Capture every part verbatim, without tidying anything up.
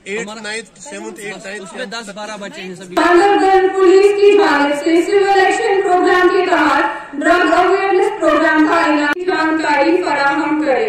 दस बारह बच्चे हैं सभी। पुलिस की जानिब से सिविल इलेक्शन प्रोग्राम के तहत ड्रग अवेयरनेस प्रोग्राम का जानकारी फराहम करे।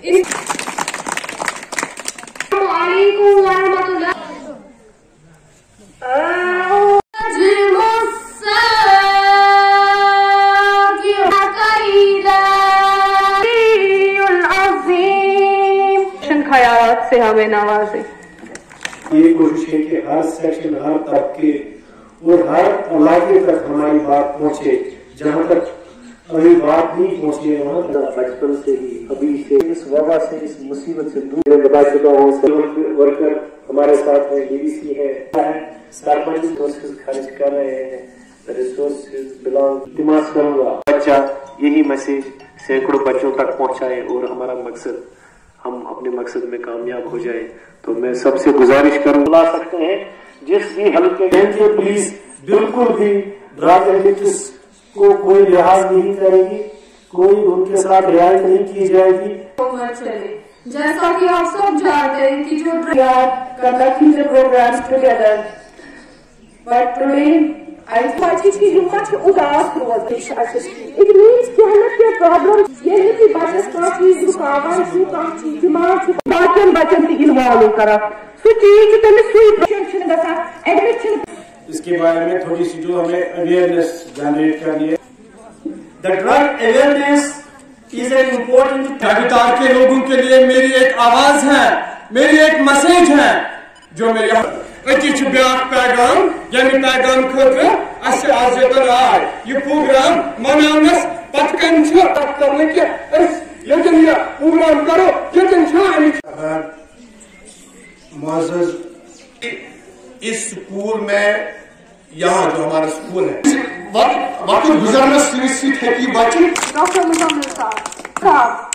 खयालात से हमें नवाजे। ये कोशिश है कि हर सेक्शन, हर तबके और हर इलाके तक हमारी बात पहुंचे। जहां तक अभी बात नहीं पहुंची है वहां तक बचपन से ही अभी से इस वबा से, इस मुसीबत से दूर बता चुका हूँ। वर्कर हमारे साथ है, डीवीसी है, सरपंच रिसोर्सेज खर्च कर रहे हैं, रिसोर्सेज बिलोंग दिमाग करूंगा। बच्चा यही मैसेज सैकड़ों बच्चों तक पहुंचाए और हमारा मकसद हम अपने मकसद में कामयाब हो जाए। तो मैं सबसे गुजारिश करूँ ला सकते हैं जिस भी हल्के के पुलिस बिल्कुल भी ड्रग एडिक्ट्स को कोई लिहाज नहीं करेगी, कोई उनके साथ रियायत नहीं की जाएगी। जैसा कि आप सब जानते हैं कि जो conducting the programs together, but today I think कि हिम्मत उदास रोज it means कि हमें क्या प्रॉब्लम ये है कि बच्चों का चीज रुकावट सु का दिमाग बच्चन बच्चन की इन्वॉल्व करा सु चीज तने सु टेंशन गसा एडमिशन। इसके बारे में थोड़ी सी जो हमें अवेयरनेस जनरेट करनी है। The drug awareness is an important. गिरफ्तार के लोगों के लिए मेरी एक आवाज है, मेरी एक मैसेज है जो मेरे अतिश ब्याह पैगाम यमि पैगाम खतर अस आज यतन आय ये प्रोग्राम मनानस पतकन छ करने के यतन ये प्रोग्राम करो यतन छ। मुअज़्ज़ज़ इस स्कूल में यहाँ जो हमारा स्कूल है वक्त वक्त गुजरना सुनिश्चित है कि बच्चे डॉक्टर मुजम्मिल साहब